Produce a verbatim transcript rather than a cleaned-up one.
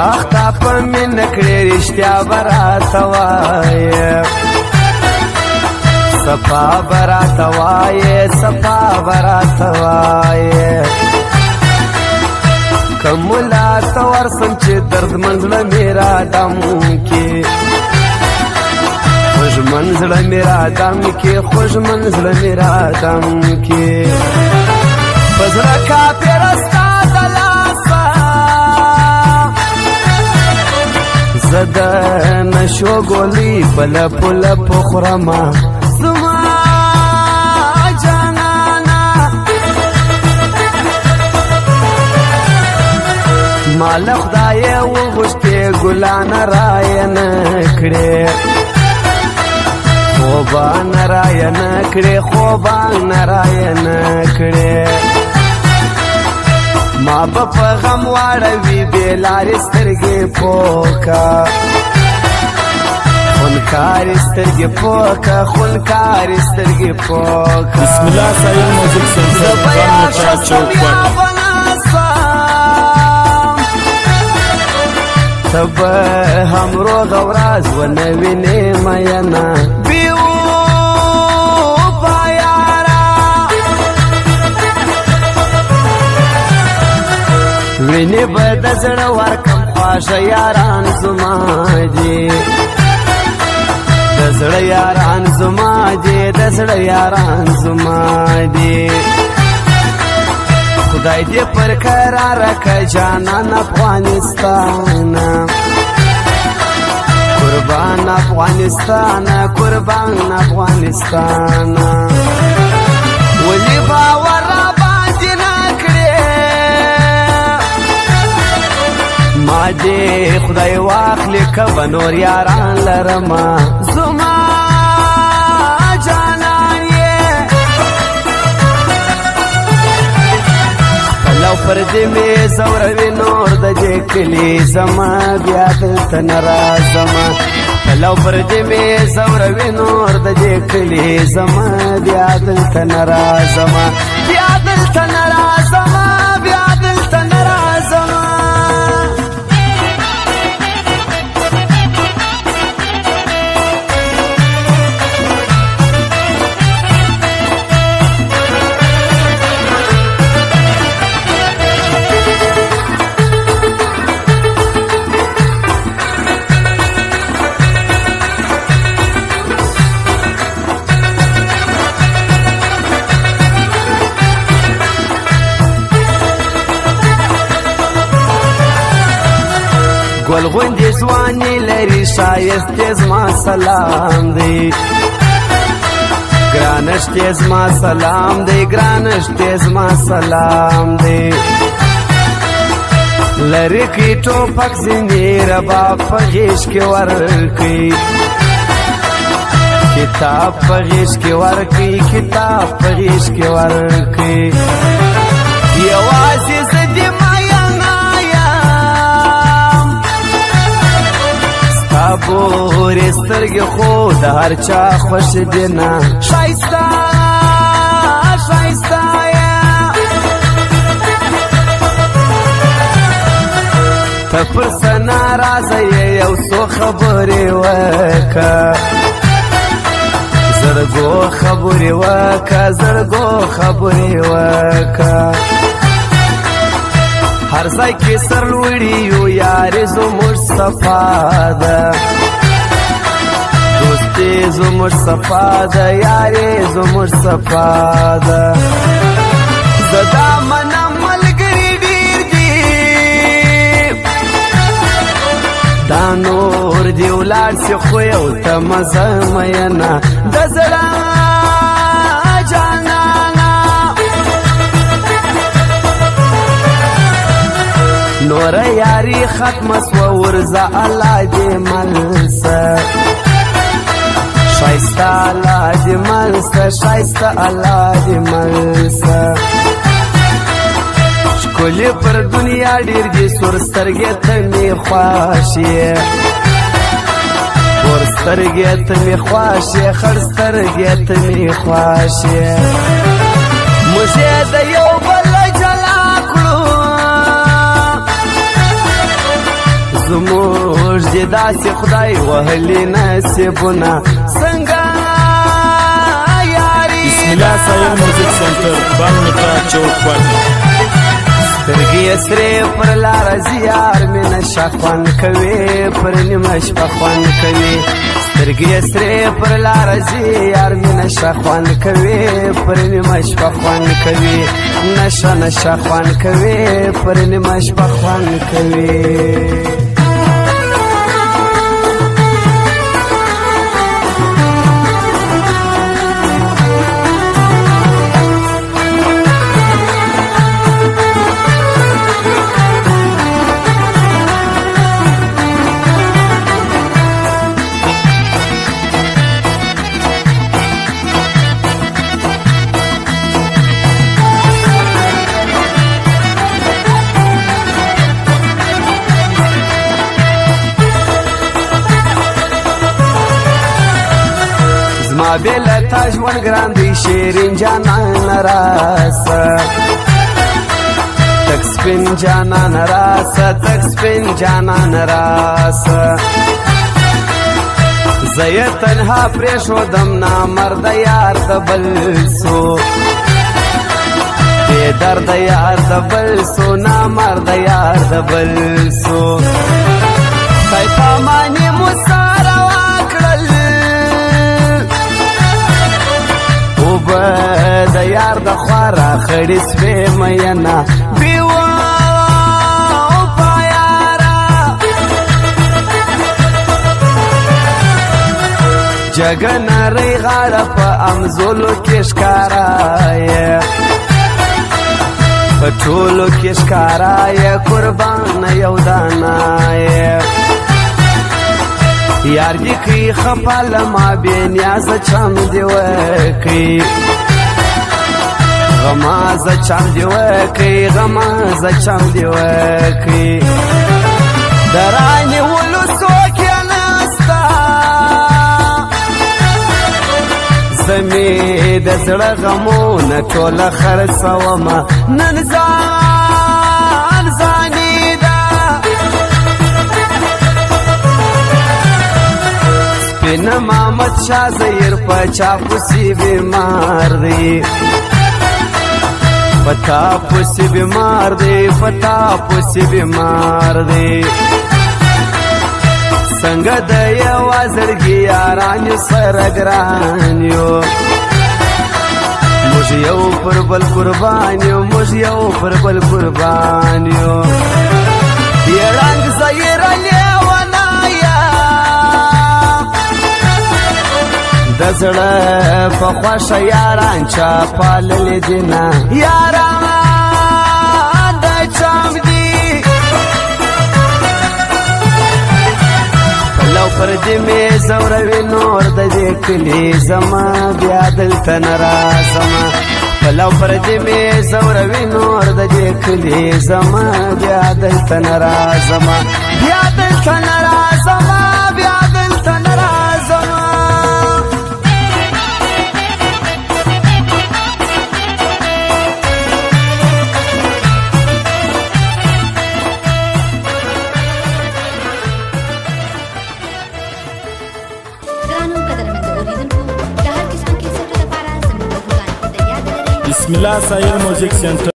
اختا په مینه کړې رښتیا به راته وایې صفا به راته وایې صفا به راته وایې که ملا ته ورسم چې دردمن زړه مې رادم کې خوږمن زړه مې رادم کې خوږمن زړه مې رادم کې په زړه کافره ستا د لاسه زه د نشو ګولۍ په لپو لپو خورمه زما جانانه ما له خدایه وغوښتې ګلانه رایه نه کړې خوبان رایه نه کړې خوبان رایه نه کړې ما به په غم واړوي بې لارې سترګې پوکه خونکارې سترګې پوکه خونکارې سترګې پوکه بسم الله سایل موزیک سنټر زه به یا شستم یا به ناسم ته به هم روغه ورځ ونه وینې مینه وینې به د زړه ورکم خواږه یاران زما دي د زړه یاران زما دي د زړه یاران زما دي خدای دې پر قراره که جانان افغانستان قربان افغانستان قربان افغانستان ولې باور راباندې نه کړې ما دې خدای واخلي که به نور یاران لرمه زما جانان یې پلو پر دې مې زوروي نور د دې کلي زما بیا دلته نه راځمه پلو پر دې مې زوروي نور د دې کلي زما بیا دلته نه راځمه بیا دلته نه راځمه بیا دلته نه راځمه ګل غوندې ځواني لري ښایستې زما سلام دی ګرانشتې زما سلام دی ګرانشتې زما سلام دی لرې کړي ټوپک ځینې رباب په غېږ کې ورکړي کتاب په غېږ کې ورکړي کتاب په غېږ کې ورکړي یوازې زه دې پورې سترګې خو د هر چا خوښ دي نه ښایسته ښایسته ته پر څه ناراضه یې یو څو خبرې وکړه زرګو خبرې وکړه زرګو خبرې وکړه هر ځای کې سرلوړي یو یارې زموږ صفا ده دوستي زموږ صفا ده یارې زموږ صفا ده زه دا منم ملګري ډېر دي دا نور دې ولاړ سي خو یو ته مزه مینه د زړه نور یاری ختم سو ورزا الله دې ملسه شایسته الله دې ملسه شایسته الله دې ملسه ښکلې پر دنیا ډېر دي سور سترګې ته مې خوښ یې سور سترګې ته مې خوښ یې خړ سترګې ته مې خوښ یې موږ یې د یو بل زموږ دې داسې خدای وهلي نصیبونه څنګه یاري بسم الله سایل موزیک سنټر بانګ میټا چوک باندې سترګې سرې پر لاره ځي یار مې نشه خوند کوي پر نیمه شپه خوند کوي سترګې سرې پر لاره ځي یار مې نشه خوند کوي پر نیمه شپه خوند کوي نشه نشه خوند کوي پر نیمه شپه خوند کوي ما بیل تا ژوند ګران دی شیرین جانان راسه تک سپین جانان راسه تک سپین جانان راسه زه یې تنها پرېښودم نامرده یار د بل سو بې درده یار د بل سو نامرده یار د بل سو خی پاماني مو ساره وکړل اوبه د یار د خوا راخړې سوې میینه بیوه په یاره جګه نرۍ غاړه په امزولو کې ښکاره یې په ټولو کې ښکاره یې قربانه یو دانه یې یار دی کئی خپل ما بے نیاز چم دی وکی غماز چم دی وکی غماز چم دی وکی درانی ولو سوکی نستا زمی دزړه غمونه ټول خرڅومه نن ځان ځاني بن محمد شاه زهیر پچا پسی بیمار دی پتا پسی بیمار دی پتا پسی بیمار دی څنګه د یو زړګي یاران سره ګران یو موږ یو پر بل قربان یو موږ یو پر بل قربان یو دی رنگ زهیر لیوانه د زړه په خوښه یاران چا پاللې دي نه یاران د چم دي پلو پر دې مې زوروي نور د دې کلي زما بیا دلته نه راځمه پلو پر دې مې زوروي نور د دې کلي زما بیا دلته نه راځمه بیا دلته نه راځمه بیا دلته نه راځمه بسم الله سایل موزیک سنټر